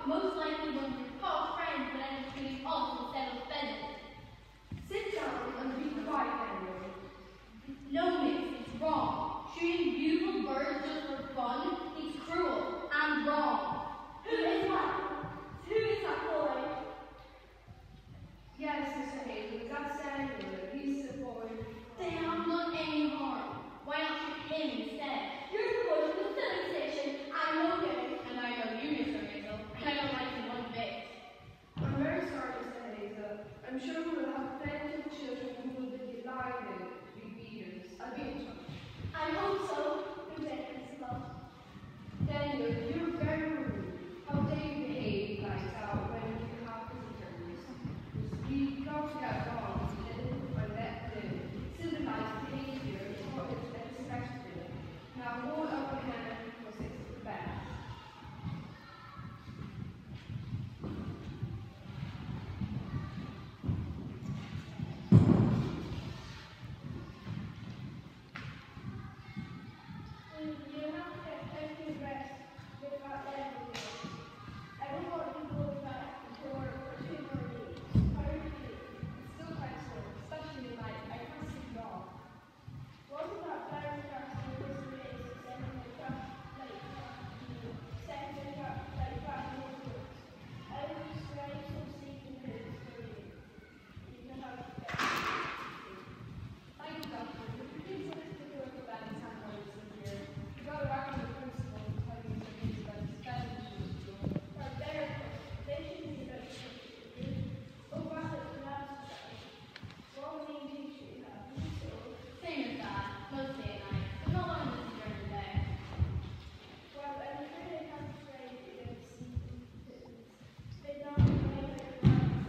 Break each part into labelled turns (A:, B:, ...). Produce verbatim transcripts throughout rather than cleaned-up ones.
A: most likely one of your tall friends would end up treating also instead of pheasant.
B: Sit down and be quiet, Daniel.
A: No, Miss, it's wrong. Shooting beautiful birds just for fun, it's cruel and wrong.
C: Who is that? Who is that boy?
B: Yes, Mister Hayden, that's Daniel. He's the boy.
A: They have done any harm. Why not shoot him instead?
C: You're the boy from the filling station. I know him.
A: And I know you, Mister Hazel, and I don't like him one bit.
B: I'm very sorry, Mister Hazel. I'm sure we will have plenty of children who will be delighted to be beaters. I'll be in touch.
C: I hope so. Good day, Principal.
B: Daniel, you're very rude. How dare you behave like that when you have visitors? We've got to get along with little or let the civilized behavior is what is expected. Now hold up a hand for six to the back.
C: You have to get plenty of rest without letting me. I don't want to go back to work for two more weeks. How are you feeling?
B: It's still quite slow, especially like I can't sleep at all.
C: Wasn't that very fast in this race sending the truck like you sending the truck like back in the woods? I was just writing some sleeping pills for you. You can have to get
B: Thank you, Doctor. The kids are to do it for that in time while you're still here. You got to back on the principal and tell you Mister Hayes about his bad issues to do.
C: or better. They shouldn't be like this. Oh, wow, it's not society. What a mean teacher you have. So,
A: Same as that, mostly at night. There's not a lot of this during the day.
C: well, I'm afraid I can't persuade you against sleeping pills. They don't make their lives.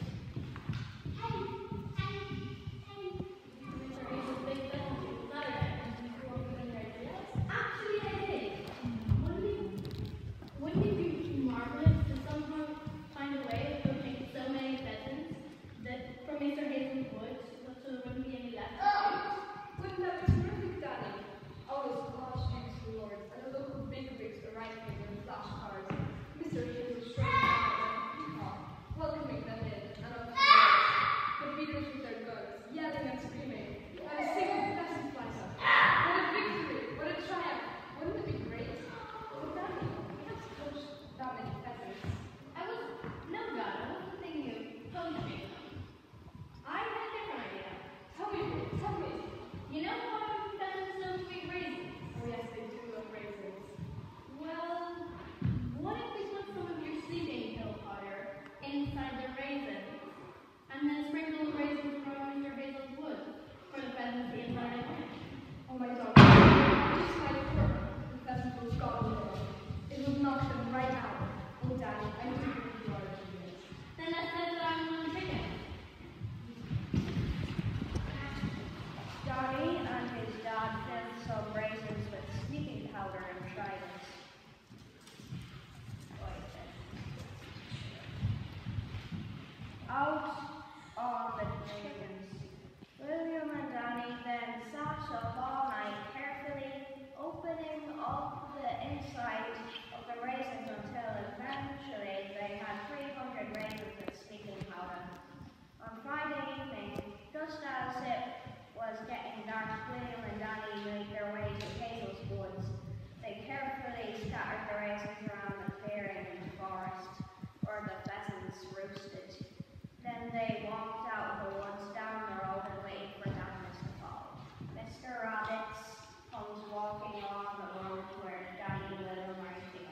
A: Hey, hey, hey. Mister Hazel's big pheasant shoot Saturday. Did you want to put any ideas? Actually, I did. Wouldn't it, wouldn't it be marvelous to somehow find a way of poaching so many pheasants that from Mister Hazel's woods so there wouldn't be any left?
B: Oh! Wouldn't that be terrific, Danny? Always large dukes rewards and a local bakeries arriving with flashcards. Mister Hazel shrugged out like a peacock, welcoming them in and up to the road. The beaters with their guns, yelling and screaming, and a single pheasant flies up. What a victory! What a triumph! Wouldn't it be great? But Danny, we have to coach that many pheasants.
A: I was, no, God, I wasn't thinking of poaching them. I had a different idea.
B: Tell me, tell me.
A: You know how pheasants don't eat raisins?
B: Oh yes, they do love raisins.
A: Well, what if we put some of your sleeping pill powder inside the raisins, and then sprinkle the raisins from Mister Hazel's wood for the pheasants to eat right away?
B: Oh my God. Just like her, the pheasant was gone over. It would knock them right out. Oh Danny, I do believe you are a genius.
A: Then that says that I'm one chicken.
D: Johnny and his dad filled some raisins with sleeping powder and tried it. Out on the chickens. William and Danny then sat up all night carefully opening up the inside of the raisins until eventually they had three hundred raisins with sleeping powder. On Friday evening, just as it was getting dark, William and Danny made their way to Hazel's woods. They carefully scattered the raisins around the clearing in the forest where the pheasants roosted. Then they walked out of the woods down the road and waited for darkness to fall. Mister Rabbit comes walking along the road where Danny and William are eating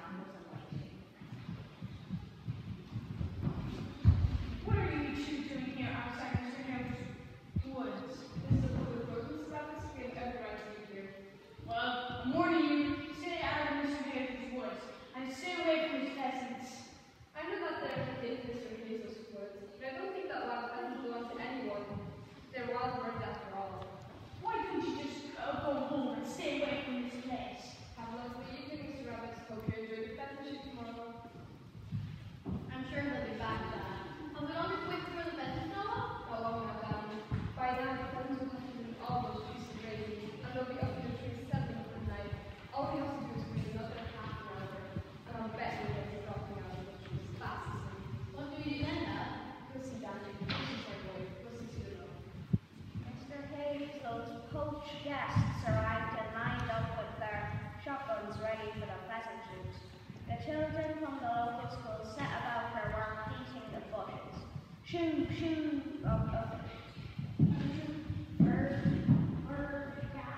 D: Shoo, shoo. Oh, oh. Bird, bird, cat.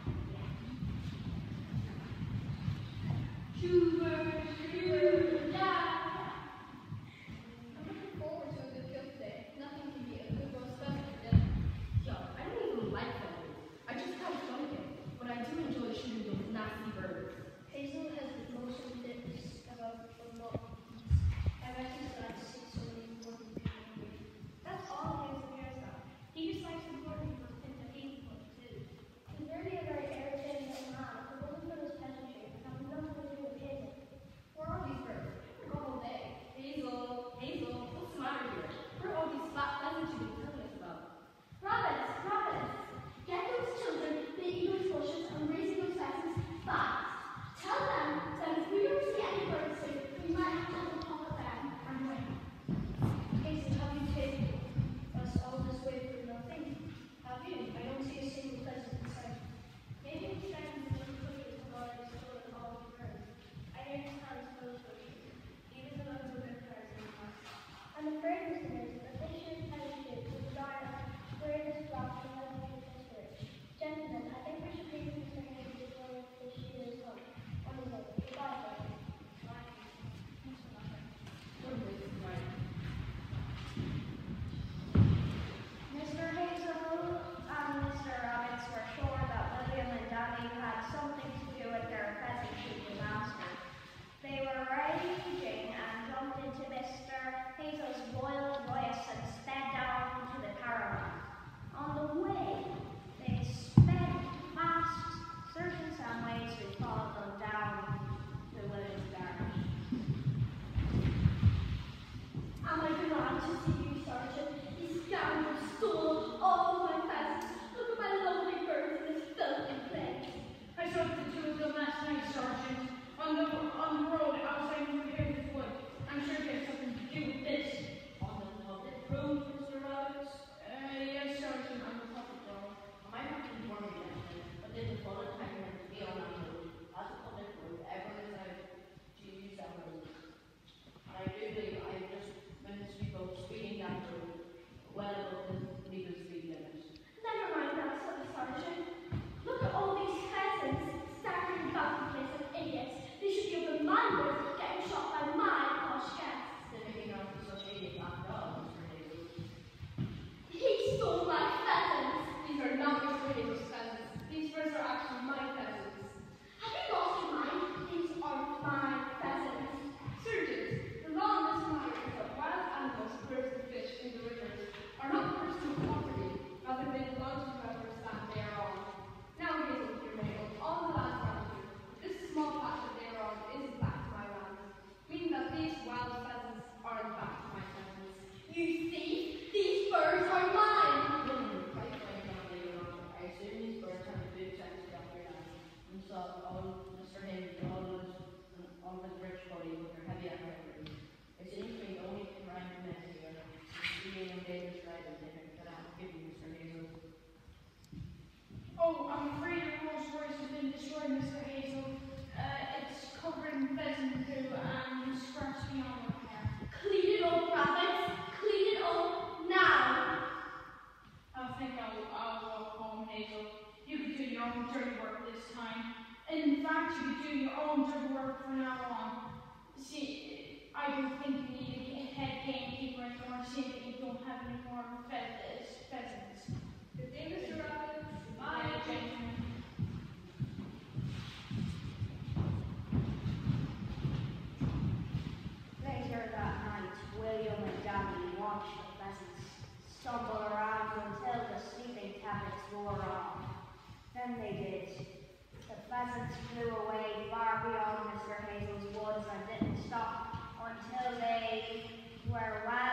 A: Shoo, bird, shoo, yeah.
B: I'm looking forward to a good kill today. Nothing can beat a good roast pheasant for dinner.
A: Yo, I don't even like pheasants. I just have fun with it. But I do enjoy shooting those nasty birds.
C: Hazel has the most lips about a lot of these. I reckon that's six or eight more than people.
D: That's all Hazel cares about. He just likes important people to think that he's important too.
C: He's really a very irritating little man. If it wasn't for his peasantry, I'd have nothing to do with him.
B: Where are these birds? They're gone all day.
A: Hazel, Hazel, what's the matter here? Where are all these fat pheasants you've been telling us about?
C: Rabbits, rabbits! Get those children making those bushes and raising those pheasants fast. Tell them that if we don't see any birds soon, we might have to have a pop at them and win. Hazel, have you taken us all this way for nothing? Have you? I don't see a single pheasant in sight.
D: Maybe it's time to do quickly to while he's still in all the birds. I hear his hands close for you, even though I'm a good person.
C: I'm afraid, Mister Mason, that this year's peasantry will die out. Where this flock will never be considered. Gentlemen, I think we should leave Mister Hayes to go with this year's hunt. On his own. Goodbye, fellas.
D: Mister Hazel and Mister Roberts were sure that William and Danny had something to do with their pheasant shooting master. They were raging and jumped into Mister Hazel's royal voice and sped down to the caravan. On the way, they sped past certain Samways who followed them down to William's garage.
C: Am I glad to see you, Sergeant? These scoundrels stole all of my pheasants. Look at my lovely birds in this filthy place.
E: I saw the two of them last night, Sergeant, on the on the road outside New Haven's Wood. I'm sure it has something to do with this.
A: On the public road, Mister Roberts?
E: Uh, yes, Sergeant, on the public road.
A: I might have to warn you yesterday, but there's a bullet time when to be on that road. That's a public road. Everyone is allowed to use that road. And I do believe I just witnessed people speeding down the road well above the legal speed limit.
C: Never mind that, silly Sergeant. Look at all these pheasants staggering about the place like idiots. They should be open minded, getting shot by my posh guests.
A: They're making out for such idiots after all, Mister Hazel.
C: He stole my pheasants.
B: These are not Mister Hazel's pheasants. These birds are actually my pheasants.
C: Have you lost your mind? These are my pheasants.
B: Sergeant, the law in this matter is that wild animals, birds and fish in the rivers are not personal property, rather they belong to whoever's land they are on. Now, Hazel, dear Mabel, all the lands around you, this small patch that they are on is in fact my land, meaning that these wild pheasants are in fact my pheasants.
C: You thief! These birds are mine!
A: Hmm, quite right now, Lady Ronald. I assume these birds have a big chance to get their land. And so all Mister Hazel, all of his, all of his rich body with their heavy artillery. It seems to me the only crime committed here is stealing and dangerous driving ticket that I have given Mister Hazel.
E: Oh, I'm afraid your horse voice has been destroyed, Mister Hazel. Uh, it's covered in pheasant poo and scratched beyond repair.
C: Clean it up, rabbits! Clean it up now!
E: I think I'll, I'll walk home, Hazel. You could do your own dirty work this time. In fact, you could do your own dirty work from now on. See, I don't think you need a head gamekeeper anymore, seeing that you don't have any more pheasants. pheasants.
B: Good day, Mister Rabbit.
E: Bye, gentlemen.
D: Later that night, William and Danny watched the pheasants stumble around until the sleeping tablets wore off. Then they did. The pheasants flew away far beyond Mister Hazel's woods and didn't stop until they were well